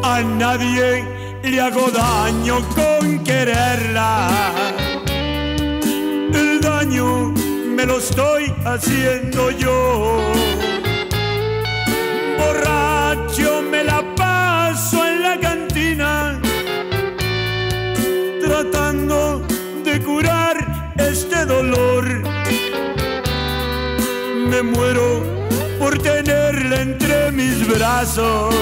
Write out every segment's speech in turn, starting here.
A nadie le hago daño con quererla. El daño me lo estoy haciendo yo. Borracho me la paso en la cantina, tratando de curar este dolor. Me muero por tenerla entre mis brazos.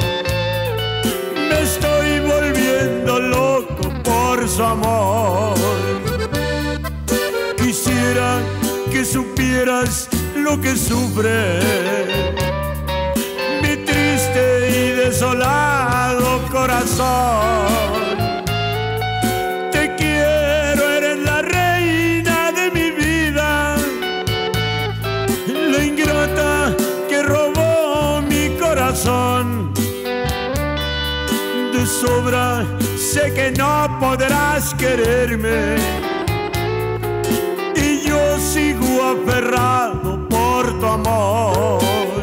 Me estoy volviendo loco por su amor. Quisiera que supieras lo que sufre mi triste y desolado corazón. Te quiero, eres la reina de mi vida, la ingrata que robó mi corazón. De sobra sé que no podrás quererme, y yo sigo aferrado por tu amor.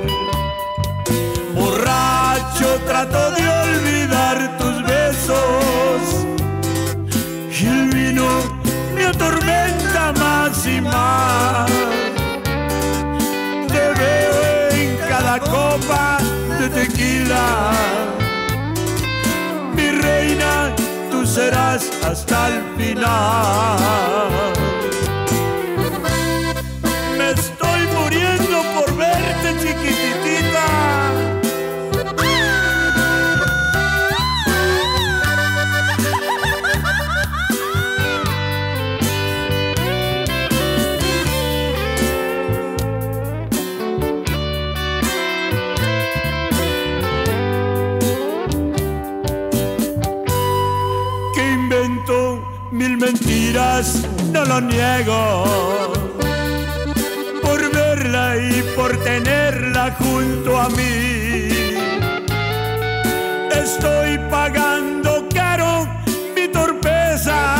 Borracho trato de olvidar tus besos, y el vino me atormenta más y más. Te veo en cada copa de tequila. Mi reina, tú serás hasta el final. Me estoy muriendo por verte, chiquititita. Que invento mil mentiras, no lo niego, por verla y por tenerla junto a mí. Estoy pagando caro mi torpeza,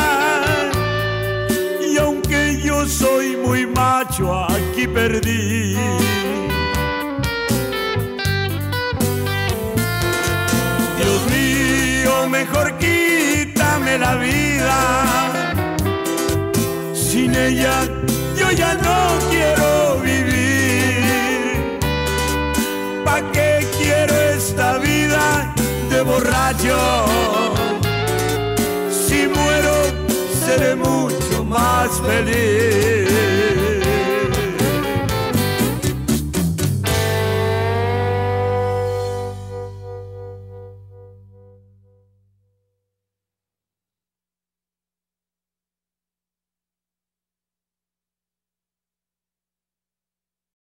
y aunque yo soy muy macho, aquí perdí. Dios mío, mejor quítame la vida. Sin ella yo ya no quiero vivir. ¿Pa' qué quiero esta vida de borracho? Si muero seré mucho más feliz.